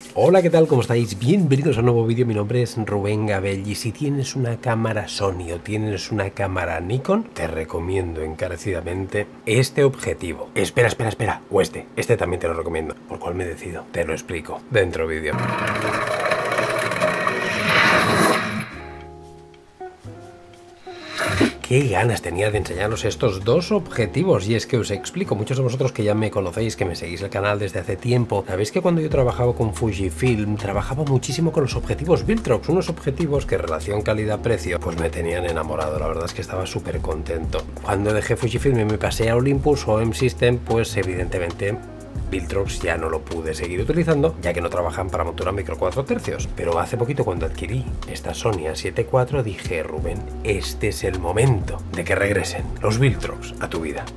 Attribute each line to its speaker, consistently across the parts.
Speaker 1: Hola, ¿qué tal? ¿Cómo estáis? Bienvenidos a un nuevo vídeo. Mi nombre es Rubén Gabell y si tienes una cámara Sony o tienes una cámara Nikon, te recomiendo encarecidamente este objetivo. Espera, o este también te lo recomiendo. ¿Por cuál me decido? Te lo explico dentro del vídeo. Qué ganas tenía de enseñaros estos dos objetivos, y es que os explico, muchos de vosotros que ya me conocéis, que me seguís el canal desde hace tiempo, sabéis que cuando yo trabajaba con Fujifilm, trabajaba muchísimo con los objetivos Viltrox, unos objetivos que en relación calidad-precio, pues me tenían enamorado, la verdad es que estaba súper contento. Cuando dejé Fujifilm y me pasé a Olympus o M-System, pues evidentemente Viltrox ya no lo pude seguir utilizando, ya que no trabajan para montura micro 4 tercios. Pero hace poquito, cuando adquirí esta Sony A7 IV, dije: Rubén, este es el momento de que regresen los Viltrox a tu vida.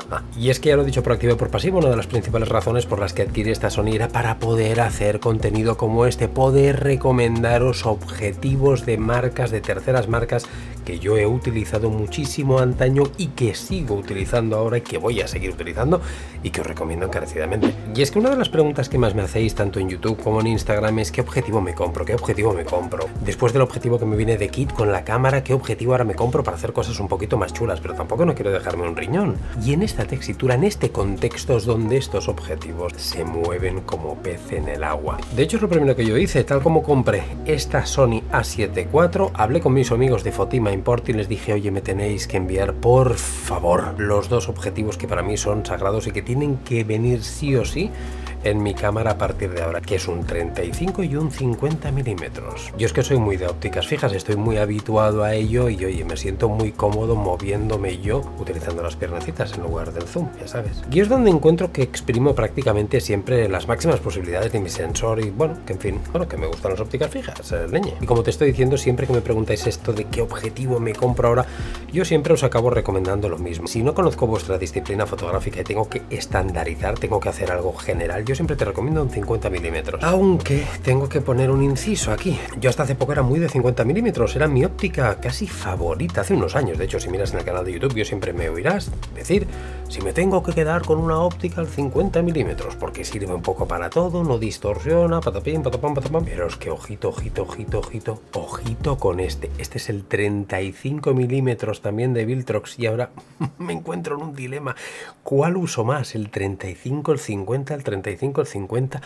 Speaker 1: Y es que ya lo he dicho por activa y por pasiva, una de las principales razones por las que adquirí esta Sony era para poder hacer contenido como este, poder recomendaros objetivos de marcas, de terceras marcas, que yo he utilizado muchísimo antaño y que sigo utilizando ahora y que voy a seguir utilizando y que os recomiendo encarecidamente. Y es que una de las preguntas que más me hacéis tanto en YouTube como en Instagram es: ¿qué objetivo me compro? ¿Qué objetivo me compro? Después del objetivo que me viene de kit con la cámara, ¿qué objetivo ahora me compro para hacer cosas un poquito más chulas? Pero tampoco no quiero dejarme un riñón. Y en esta tesitura, en este contexto es donde estos objetivos se mueven como pez en el agua. De hecho, es lo primero que yo hice. Tal como compré esta Sony A7 IV, hablé con mis amigos de Fotima Import y les dije: oye, me tenéis que enviar por favor los dos objetivos que para mí son sagrados y que tienen que venir sí o sí en mi cámara a partir de ahora, que es un 35 y un 50 milímetros. Yo es que soy muy de ópticas fijas, estoy muy habituado a ello y oye, me siento muy cómodo moviéndome yo utilizando las piernecitas en lugar del zoom, ya sabes. Y es donde encuentro que exprimo prácticamente siempre las máximas posibilidades de mi sensor y bueno, que en fin, bueno, que me gustan las ópticas fijas, leñe. Y como te estoy diciendo, siempre que me preguntáis esto de qué objetivo me compro ahora, yo siempre os acabo recomendando lo mismo. Si no conozco vuestra disciplina fotográfica y tengo que estandarizar, tengo que hacer algo general, yo siempre te recomiendo un 50 milímetros. Aunque tengo que poner un inciso aquí. Yo hasta hace poco era muy de 50 milímetros, era mi óptica casi favorita hace unos años. De hecho, si miras en el canal de YouTube, yo siempre me oirás decir: si me tengo que quedar con una óptica al 50 milímetros, porque sirve un poco para todo, no distorsiona, patapín, patapam, patapam. Pero es que ojito con este. Este es el 35 milímetros también de Viltrox y ahora me encuentro en un dilema. ¿Cuál uso más? ¿El 35, el 50, el 35, el 50?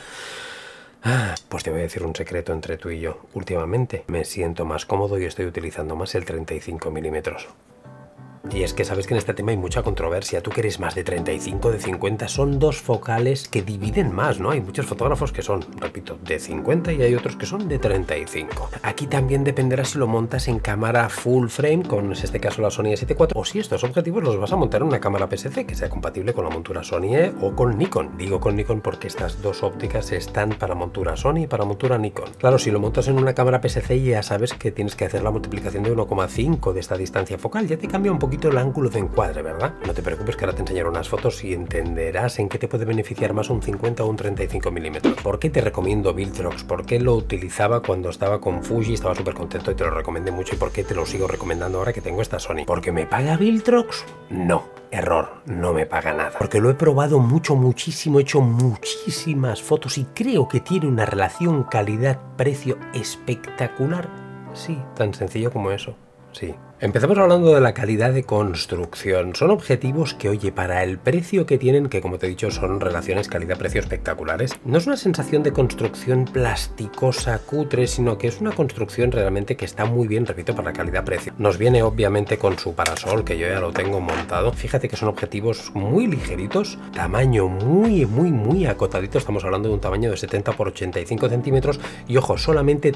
Speaker 1: Pues te voy a decir un secreto entre tú y yo. Últimamente me siento más cómodo y estoy utilizando más el 35 milímetros. Y es que sabes que en este tema hay mucha controversia. Tú que eres más de 35, de 50, son dos focales que dividen más, ¿no? Hay muchos fotógrafos que son, repito, de 50 y hay otros que son de 35. Aquí también dependerá si lo montas en cámara full frame, con en este caso la Sony A7 IV, o si estos objetivos los vas a montar en una cámara PSC que sea compatible con la montura Sony o con Nikon. Digo con Nikon porque estas dos ópticas están para montura Sony y para montura Nikon. Claro, si lo montas en una cámara PSC ya sabes que tienes que hacer la multiplicación de 1,5 de esta distancia focal. Ya te cambia un poquito el ángulo de encuadre, ¿verdad? No te preocupes, que ahora te enseñaré unas fotos y entenderás en qué te puede beneficiar más un 50 o un 35 milímetros. ¿Por qué te recomiendo Viltrox? ¿Por qué lo utilizaba cuando estaba con Fuji? Estaba súper contento y te lo recomendé mucho. ¿Y por qué te lo sigo recomendando ahora que tengo esta Sony? ¿Porque me paga Viltrox? No. Error, no me paga nada. Porque lo he probado muchísimo, he hecho muchísimas fotos y creo que tiene una relación calidad-precio espectacular. Sí, tan sencillo como eso. Sí. Empezamos hablando de la calidad de construcción. Son objetivos que, oye, para el precio que tienen, que como te he dicho son relaciones calidad-precio espectaculares, no es una sensación de construcción plasticosa, cutre, sino que es una construcción realmente que está muy bien, repito, para calidad-precio. Nos viene obviamente con su parasol, que yo ya lo tengo montado. Fíjate que son objetivos muy ligeritos, tamaño muy acotadito. Estamos hablando de un tamaño de 70 por 85 centímetros y, ojo, solamente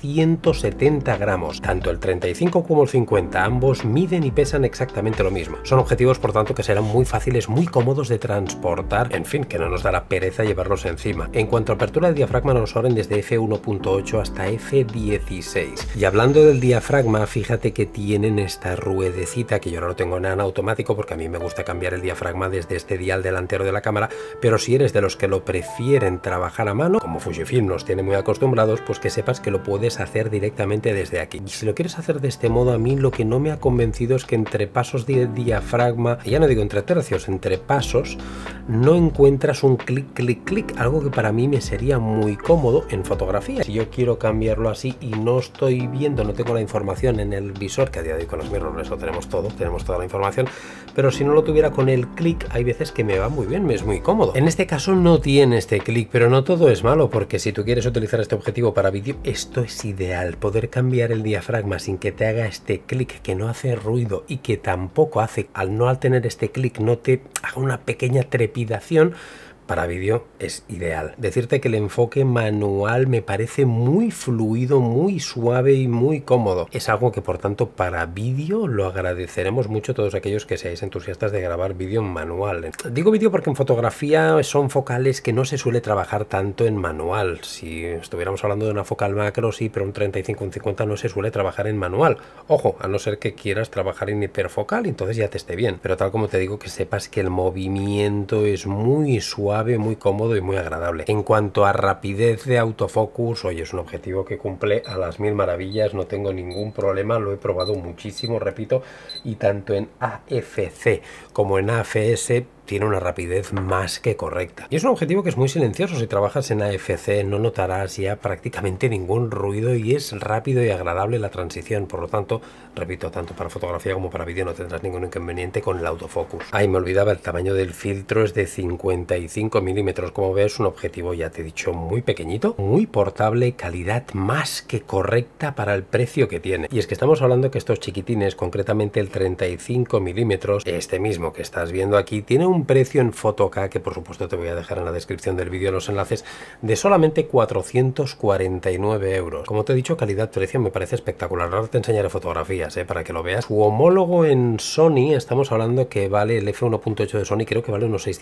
Speaker 1: 370 gramos. Tanto el 35 como el 50 ambos miden y pesan exactamente lo mismo. Son objetivos, por tanto, que serán muy fáciles, muy cómodos de transportar, en fin, que no nos dará pereza llevarlos encima. En cuanto a apertura de diafragma, nos abren desde f1.8 hasta f16. Y hablando del diafragma, fíjate que tienen esta ruedecita, que yo ahora lo tengo en automático porque a mí me gusta cambiar el diafragma desde este dial delantero de la cámara, pero si eres de los que lo prefieren trabajar a mano, como Fujifilm nos tiene muy acostumbrados, pues que sepas que lo puedes hacer directamente desde aquí. Y si lo quieres hacer de este modo, a mí lo que que no me ha convencido es que entre pasos de diafragma, ya no digo entre tercios, entre pasos, no encuentras un clic, clic, clic, algo que para mí me sería muy cómodo en fotografía. Si yo quiero cambiarlo así y no estoy viendo, no tengo la información en el visor, que a día de hoy con los mirrorless lo tenemos todo, tenemos toda la información, pero si no lo tuviera con el clic, hay veces que me va muy bien, me es muy cómodo. En este caso no tiene este clic, pero no todo es malo, porque si tú quieres utilizar este objetivo para vídeo, esto es ideal, poder cambiar el diafragma sin que te haga este clic, que no hace ruido y que tampoco hace, al tener este clic, no te haga una pequeña trepidación. Para vídeo es ideal. Decirte que el enfoque manual me parece muy fluido, muy suave y muy cómodo. Es algo que por tanto para vídeo lo agradeceremos mucho todos aquellos que seáis entusiastas de grabar vídeo en manual. Digo vídeo porque en fotografía son focales que no se suele trabajar tanto en manual. Si estuviéramos hablando de una focal macro, sí, pero un 35-50 no se suele trabajar en manual. Ojo, a no ser que quieras trabajar en hiperfocal, entonces ya te esté bien. Pero tal como te digo, que sepas que el movimiento es muy suave, muy cómodo y muy agradable. En cuanto a rapidez de autofocus, oye, es un objetivo que cumple a las mil maravillas, no tengo ningún problema, lo he probado muchísimo, repito, y tanto en AFC como en AFS tiene una rapidez más que correcta. Y es un objetivo que es muy silencioso. Si trabajas en AFC no notarás ya prácticamente ningún ruido y es rápido y agradable la transición. Por lo tanto, repito, tanto para fotografía como para vídeo no tendrás ningún inconveniente con el autofocus. Ay, me olvidaba, el tamaño del filtro es de 55 milímetros. Como ves, un objetivo, ya te he dicho, muy pequeñito, muy portable, calidad más que correcta para el precio que tiene. Y es que estamos hablando que estos chiquitines, concretamente el 35 milímetros, este mismo que estás viendo aquí, tiene un precio en Fotoca, que por supuesto te voy a dejar en la descripción del vídeo los enlaces, de solamente 449 euros. Como te he dicho, calidad-precio me parece espectacular. Ahora te enseñaré fotografías, para que lo veas. Su homólogo en Sony, estamos hablando que vale el f1.8 de Sony, creo que vale unos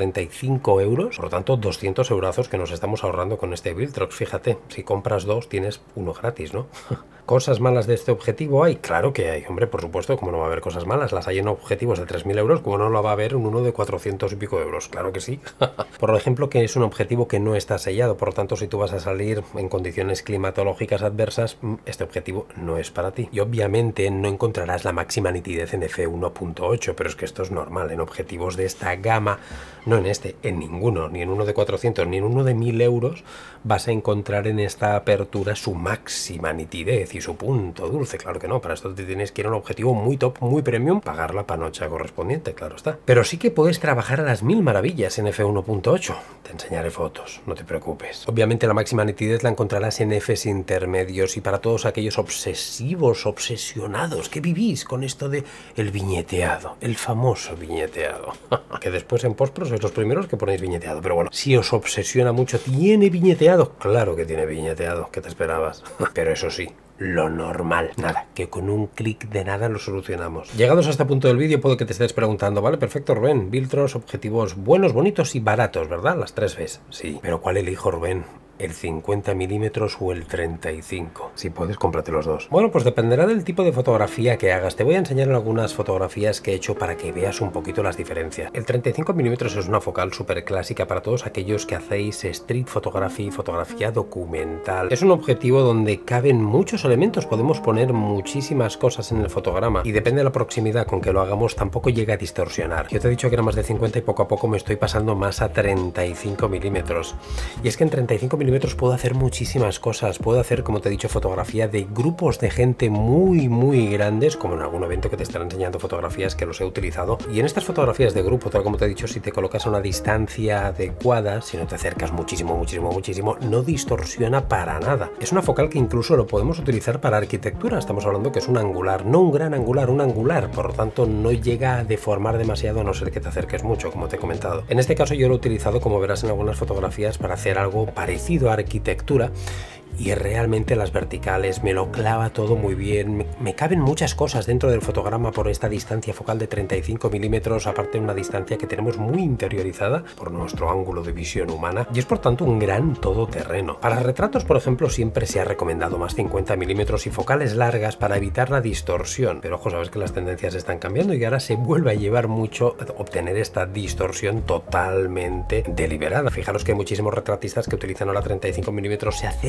Speaker 1: 645 euros. Por lo tanto, 200 eurazos que nos estamos ahorrando con este Viltrox. Fíjate, si compras dos, tienes uno gratis, ¿no? ¿Cosas malas de este objetivo hay? Claro que hay, hombre, por supuesto, como no va a haber cosas malas. Las hay en objetivos de 3.000 euros, como no lo va a haber en uno de 400 y pico euros. Claro que sí. Por ejemplo, que es un objetivo que no está sellado, por lo tanto, si tú vas a salir en condiciones climatológicas adversas, este objetivo no es para ti. Y obviamente no encontrarás la máxima nitidez en f1.8, pero es que esto es normal en objetivos de esta gama, no en este, en ninguno, ni en uno de 400, ni en uno de 1.000 euros, vas a encontrar en esta apertura su máxima nitidez y su punto dulce. Claro que no, para esto te tienes que ir a un objetivo muy top, muy premium, pagar la panocha correspondiente, claro está. Pero sí que puedes trabajar a las mil maravillas en f1.8. Te enseñaré fotos, no te preocupes. Obviamente la máxima nitidez la encontrarás en Fs intermedios, y para todos aquellos obsesivos, obsesionados, que vivís con esto de el viñeteado, el famoso viñeteado. Que después en postpro sois los primeros que ponéis viñeteado, pero bueno, si os obsesiona mucho, ¿tiene viñeteado? Claro que tiene viñeteado, ¿qué te esperabas? Pero eso sí, lo normal. Nada, que con un clic de nada lo solucionamos. Llegados a este punto del vídeo, puedo que te estés preguntando, vale, perfecto, Rubén, Viltrox, objetivos buenos, bonitos y baratos, ¿verdad? Las 3 Bs. Sí, pero ¿cuál elijo, Rubén? ¿El 50 milímetros o el 35? Si puedes, cómprate los dos. Bueno, pues dependerá del tipo de fotografía que hagas. Te voy a enseñar algunas fotografías que he hecho para que veas un poquito las diferencias. El 35 milímetros es una focal súper clásica para todos aquellos que hacéis street photography y fotografía documental. Es un objetivo donde caben muchos elementos, podemos poner muchísimas cosas en el fotograma, y depende de la proximidad con que lo hagamos, tampoco llega a distorsionar. Yo te he dicho que era más de 50 y poco a poco me estoy pasando más a 35 milímetros. Y es que en 35 milímetros puedo hacer muchísimas cosas. Puedo hacer, como te he dicho, fotografía de grupos de gente muy grandes, como en algún evento que te estarán enseñando fotografías que los he utilizado. Y en estas fotografías de grupo, tal como te he dicho, si te colocas a una distancia adecuada, si no te acercas muchísimo, no distorsiona para nada. Es una focal que incluso lo podemos utilizar para arquitectura. Estamos hablando que es un angular, no un gran angular, un angular. Por lo tanto, no llega a deformar demasiado, a no ser que te acerques mucho, como te he comentado. En este caso yo lo he utilizado, como verás en algunas fotografías, para hacer algo parecido a arquitectura, y realmente las verticales me lo clava todo muy bien. Me caben muchas cosas dentro del fotograma por esta distancia focal de 35 milímetros, aparte de una distancia que tenemos muy interiorizada por nuestro ángulo de visión humana, y es por tanto un gran todoterreno. Para retratos, por ejemplo, siempre se ha recomendado más 50 milímetros y focales largas para evitar la distorsión, pero ojo, sabes que las tendencias están cambiando y ahora se vuelve a llevar mucho obtener esta distorsión totalmente deliberada. Fijaros que hay muchísimos retratistas que utilizan ahora 35 milímetros, se acercan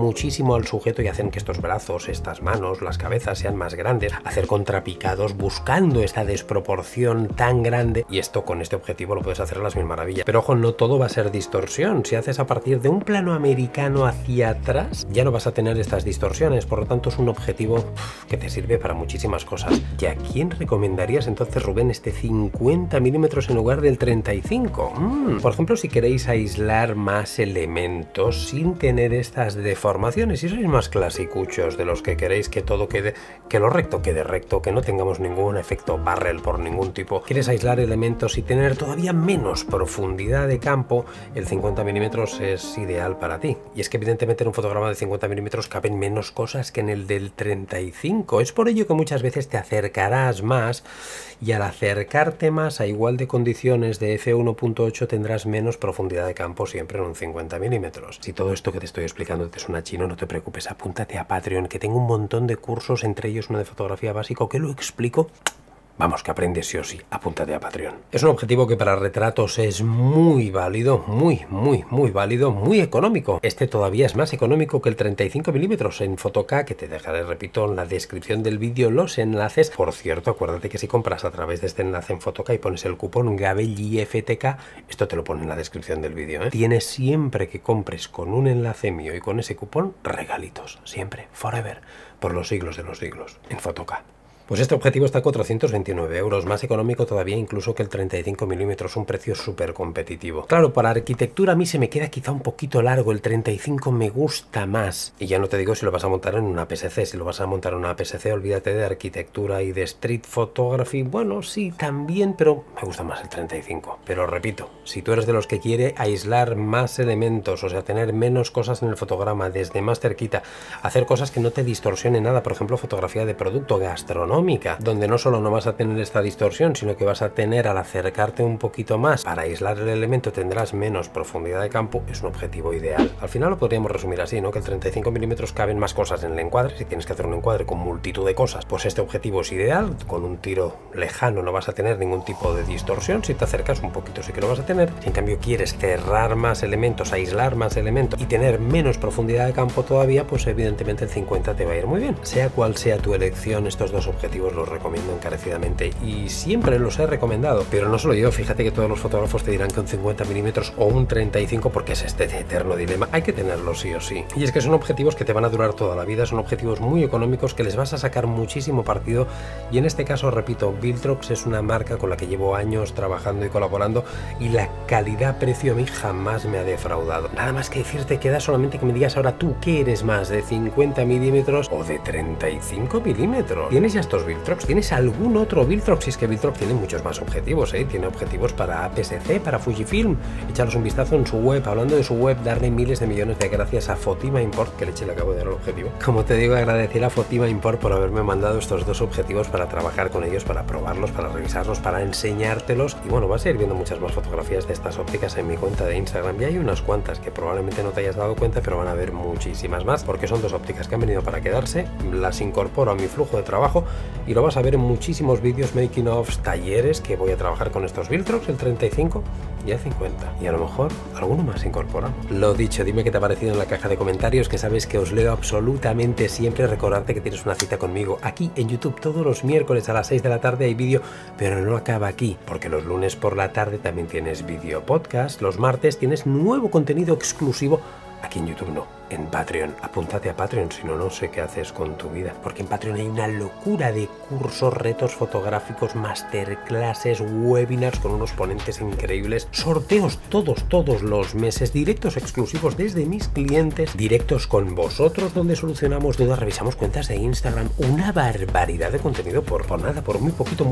Speaker 1: muchísimo al sujeto y hacen que estos brazos, estas manos, las cabezas sean más grandes, hacer contrapicados buscando esta desproporción tan grande, y esto con este objetivo lo puedes hacer a las mil maravillas. Pero ojo, no todo va a ser distorsión. Si haces a partir de un plano americano hacia atrás, ya no vas a tener estas distorsiones, por lo tanto es un objetivo que te sirve para muchísimas cosas. ¿Y a quién recomendarías entonces, Rubén, este 50 milímetros en lugar del 35? Por ejemplo, si queréis aislar más elementos sin tener estas deformaciones, si sois más clasicuchos de los que queréis que todo quede, que lo recto quede recto, que no tengamos ningún efecto barrel por ningún tipo, quieres aislar elementos y tener todavía menos profundidad de campo, el 50 milímetros es ideal para ti. Y es que evidentemente en un fotograma de 50 milímetros caben menos cosas que en el del 35. Es por ello que muchas veces te acercarás más, y al acercarte más a igual de condiciones de f1.8 tendrás menos profundidad de campo siempre en un 50 milímetros. Si todo esto que te estoy explicando te suena chino, no te preocupes, apúntate a Patreon, que tengo un montón de cursos, entre ellos uno de fotografía básico que lo explico. Vamos, que aprendes sí o sí, apúntate a Patreon. Es un objetivo que para retratos es muy válido, muy válido, muy económico. Este todavía es más económico que el 35 milímetros en Fotoca, que te dejaré, repito, en la descripción del vídeo los enlaces. Por cierto, acuérdate que si compras a través de este enlace en Fotoca y pones el cupón GABELLIFTK, esto te lo pone en la descripción del vídeo, ¿eh? Tienes siempre que compres con un enlace mío y con ese cupón, regalitos. Siempre, forever, por los siglos de los siglos, en Fotoca. Pues este objetivo está a 429 euros, más económico todavía incluso que el 35 milímetros, un precio súper competitivo. Claro, para arquitectura a mí se me queda quizá un poquito largo, el 35 me gusta más. Y ya no te digo si lo vas a montar en una PSC, si lo vas a montar en una PSC, olvídate de arquitectura y de street photography. Bueno, sí, también, pero me gusta más el 35. Pero repito, si tú eres de los que quiere aislar más elementos, o sea, tener menos cosas en el fotograma, desde más cerquita, hacer cosas que no te distorsionen nada, por ejemplo, fotografía de producto, gastronómica, donde no solo no vas a tener esta distorsión, sino que vas a tener, al acercarte un poquito más para aislar el elemento, tendrás menos profundidad de campo, es un objetivo ideal. Al final lo podríamos resumir así, ¿no? Que el 35 milímetros caben más cosas en el encuadre. Si tienes que hacer un encuadre con multitud de cosas, pues este objetivo es ideal. Con un tiro lejano no vas a tener ningún tipo de distorsión. Si te acercas un poquito sí que lo vas a tener. Si en cambio quieres cerrar más elementos, aislar más elementos y tener menos profundidad de campo todavía, pues evidentemente el 50 te va a ir muy bien. Sea cual sea tu elección, estos dos objetivos los recomiendo encarecidamente y siempre los he recomendado, pero no solo yo, fíjate que todos los fotógrafos te dirán que un 50 milímetros o un 35, porque es este eterno dilema, hay que tenerlo sí o sí. Y es que son objetivos que te van a durar toda la vida, son objetivos muy económicos que les vas a sacar muchísimo partido, y en este caso, repito, Viltrox es una marca con la que llevo años trabajando y colaborando, y la calidad-precio a mí jamás me ha defraudado. Nada más que decirte, queda solamente que me digas ahora tú qué eres más, de 50 milímetros o de 35 milímetros. ¿Tienes ya estos Viltrox? ¿Tienes algún otro Viltrox? Si es que Viltrox tiene muchos más objetivos, ¿eh? Tiene objetivos para PSC, para Fujifilm. Echaros un vistazo en su web. Hablando de su web, darle miles de millones de gracias a Fotima Import, que leche le acabo de dar el objetivo. Como te digo, agradecer a Fotima Import por haberme mandado estos dos objetivos para trabajar con ellos, para probarlos, para revisarlos, para enseñártelos. Y bueno, vas a ir viendo muchas más fotografías de estas ópticas en mi cuenta de Instagram. Y hay unas cuantas que probablemente no te hayas dado cuenta, pero van a haber muchísimas más, porque son dos ópticas que han venido para quedarse. Las incorporo a mi flujo de trabajo y lo vas a ver en muchísimos vídeos, making of, talleres, que voy a trabajar con estos Viltrox, el 35 y el 50, y a lo mejor alguno más incorpora. Lo dicho, dime qué te ha parecido en la caja de comentarios, que sabes que os leo absolutamente siempre. Recordarte que tienes una cita conmigo aquí en YouTube todos los miércoles a las 6 de la tarde hay vídeo, pero no acaba aquí, porque los lunes por la tarde también tienes vídeo podcast, los martes tienes nuevo contenido exclusivo. Aquí en YouTube no, en Patreon. Apúntate a Patreon, si no, no sé qué haces con tu vida. Porque en Patreon hay una locura de cursos, retos fotográficos, masterclasses, webinars con unos ponentes increíbles, sorteos todos los meses, directos exclusivos desde mis clientes, directos con vosotros donde solucionamos dudas, revisamos cuentas de Instagram, una barbaridad de contenido por nada, por muy poquito.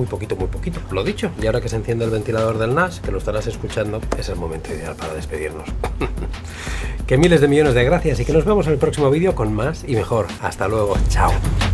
Speaker 1: Lo dicho, y ahora que se enciende el ventilador del NAS, que lo estarás escuchando, es el momento ideal para despedirnos. Que miles de millones de gracias y que nos vemos en el próximo vídeo con más y mejor. Hasta luego, chao.